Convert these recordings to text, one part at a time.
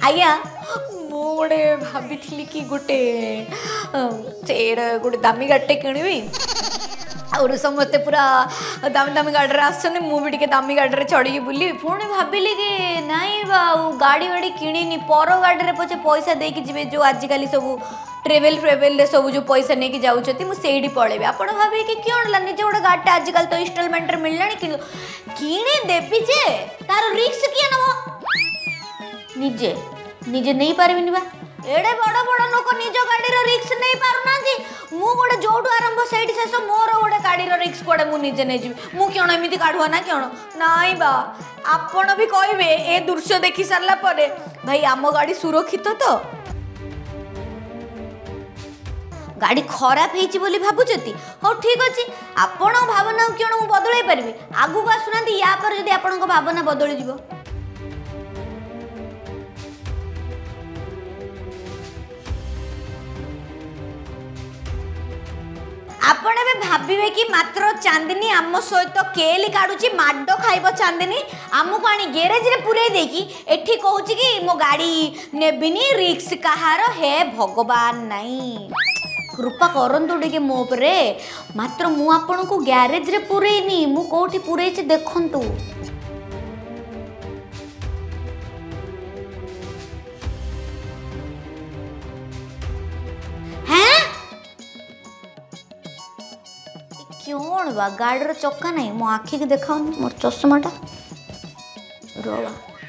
आज्ञा मु गोटे भाभी कि गोटे गोटे दामी गाड़े किणवी और समस्ते पूरा दामी दामी गाड़ी आसछन मु भी टिके दामी गाड़ी चढ़ी बुली पुणी भाविली कि नाई बाऊ गाड़ी वाड़ी किणीनी पर गाड़ी पचे पैसा देकी जिवे जो आजिकल सब ट्रेवेल सब जो पैसा नहीं जाऊँच मुझे पलैबी आप भावे कि क्यों निजे गोटे गाड़ी आजिकल तो इनस्टलमेंट मिलला किणी देवी जे तार रिस्क किए नब निजे निजे नहीं पारिनी बा एडे बड़ बड़ लोक निज गाड़ी रिक्स नहीं पारना मु गोटे जोटू आरंभ से शेष मोर गोटे गाड़ी रिक्स कड़े मुझे नहीं जी मु क्यों एमती काढ़ुआ ना क्यों नाई बा आपण भी कहे ए दृश्य देखी सारा पर भाई आम गाड़ी सुरक्षित तो गाड़ी खराब होती भावुंट हाँ ठीक अच्छे आपण भावना क्यों मुझे बदल पारि आगू आसुना या पर जब आपण भावना बदली जीव आपण ए भावे कि मात्र चांदनी आम सहित केली काढ़ुची माड खाइब चांदनी आमको आनी गैरेज रे पुरे देकी एठी कहूची कि मो गाड़ी नेबिनी रिक्स कहार हे भगवान नहीं कृपा करंतु टिके मो परे मात्र मु आपण को गैरेज रे पुरेनी मु कोठी पुरे छी देखंतु क्यों बा गाड़ी चक्का नहीं मो आखि की देखा मोर चश्माटा रोवा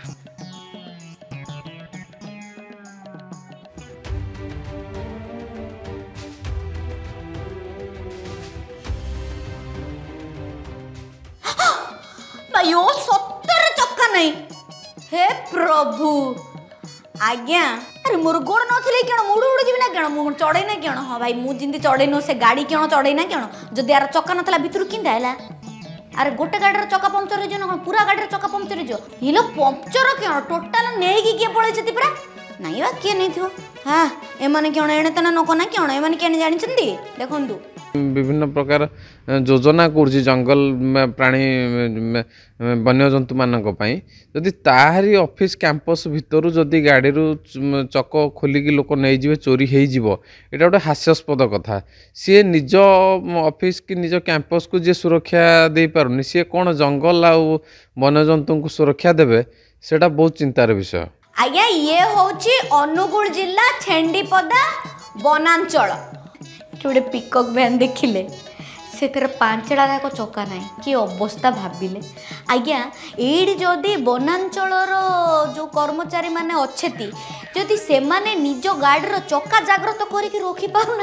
भाइयों सत्तर चक्का नहीं हे प्रभु आज्ञा अरे मोर गोड़ नथिले क्यों मुड़ उड़ जीवी ना क्यों मु चढ़े ना क्यों हाँ भाई मु जिंदी चढ़े नो से गाड़ी क्यों चढ़े ना क्यों जदि यार चक्का नथला भितर किंदा हैला अरे गोटे गाड़ी चक्का पंक्चर हो जो पूरा गाड़ी चक्का पंक्चर हो हिलो पंक्चर क्यों टोटाल नहीं कि किए पड़े पूरा नहीं बा किए नहीं थो हाँ एमाने क्यों एणे तना नको ना क्यों एमाने केने जानि छंदी देखंतु विभिन्न प्रकार योजना करुँच जंगल प्राणी वन्यजंतु मानक जदि ताहारी ऑफिस कैंपस भितर जदि गाड़ी चक खोलिकी लोक नहीं जीवे चोरी हो गोटे हास्यास्पद कथा सी निज ऑफिस कि निज कैंपस को जी सुरक्षा दे पारुनी सी कौन जंगल आउ वन्यजंतु को सुरक्षा देवे सेटा बहुत चिंतार विषय आज्ञा ये होची अनुगुल जिला छेंडीपदा वनांचल गोटे पिकअप भैन देखिले से पांचड़ा जाक चक्का ना कि अवस्था भाविले आज्ञा ये जदि वनांचलर जो कर्मचारी माने अच्छे जदि से माने निज गाड़ी चक्का जाग्रत करके रखी पारना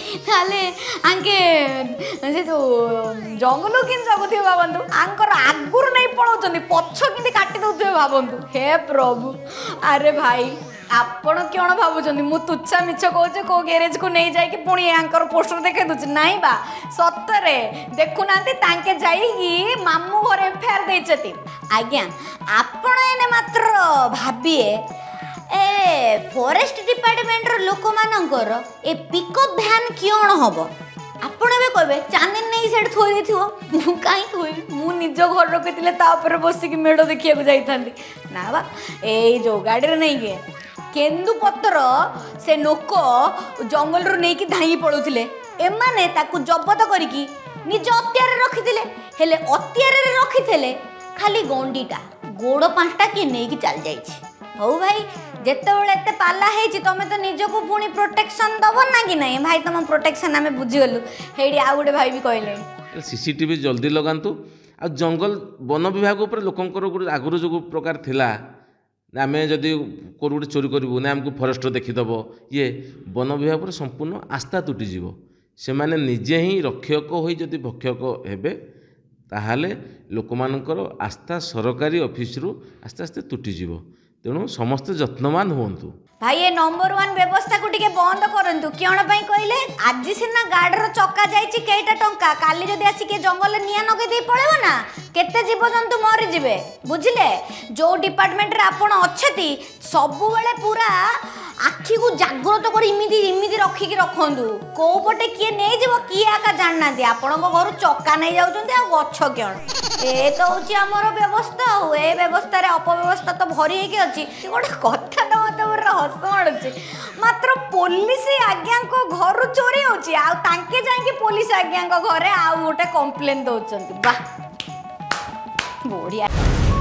आंके से जो जंगल कि जगुवे भावतु आंकर आगुर नहीं पलाउं पछ कि काटी दौथे भावतु हे प्रभु अरे भाई आपण क्यों भावुं मु तुच्छा मिछ कहे कौ गैरेज को नहीं जाकि पुणी यांकर पोस्टर देखे दूसरी नाई बा सतरे देखुना जाई मामू घर एफआईआर देती आज्ञा आपण एने मात्र भाविए ए फॉरेस्ट डिपार्टमेंट लोक मानकर ए पिकअप भैन क्यों हम आपण भी कहे चांदनी नहीं से थोड़ी थो कहीं थोड़ी मु निज घर रखी बसिक मेढ़ देखा जाता ना बा ए जो गाड़ी नहीं गे केन्दुपत्र से लोक जंगल रू नहीं धाई पड़ुले एमाने ताकू जबत करिकी निज अत्यार रखिथिले हेले अत्यार रखिथिले खाली गंडीटा गोड़ पांचटा कि नहीं चल जाइछि हौ भाई जेतेबेले एते पाला हेछि तमे तो निजको पुणी प्रोटेक्शन दबो ना कि नहीं भाई तुम प्रोटेक्शन आमे बुझी गलु हेडी आ गुडे भाई भी कहले सीसीटीवी जल्दी लगांतु आ जंगल वन विभाग ऊपर लोकंकर गुड आगुरु जो प्रकार थिला आम जदि कोर गोटे चोरी करूँ ना आमको फरेस्टर देखीदेव ये वन विभाग पर संपूर्ण आस्था तुटीज से मैंने निजे ही रक्षक हो जदि भक्षक हेबे ताहाले लोक मानकर आस्था सरकारी ऑफिस रु आस्ते आस्ते तुटीज तेणु समस्त जत्नवान हुंतु भाई ये नंबर 1 व्यवस्था को टिके बंद करंतु क्यों पाई कहले आज सिना गाड़र चक्का जाइछि केटा टंका काली जदि आसिके जंगल निया नगे दे पळेबो ना केते जीवजंतु मरि जिवे बुझिले जो डिपार्टमेंट रे आपण अछती सबु बेले पूरा आखि को जागृत कर इमिदी इमिदी रखिकी रखंतु को पटे किए नहीं जीव किए आका जानना दे आपण घर चक्का नहीं जाउछन्ते आ गछ क्यों ए तो होची हमर व्यवस्था ए व्यवस्था रे अपव्यवस्था तो भरी हेके अछि गोटे कथा न मत हस माड़ुची मात्र पुलिस आज्ञा को घर चोरी होची आ तांके जाके पुलिस आज्ञा को घरे आ गोटे कंप्लेन दउचंती बा बढ़िया।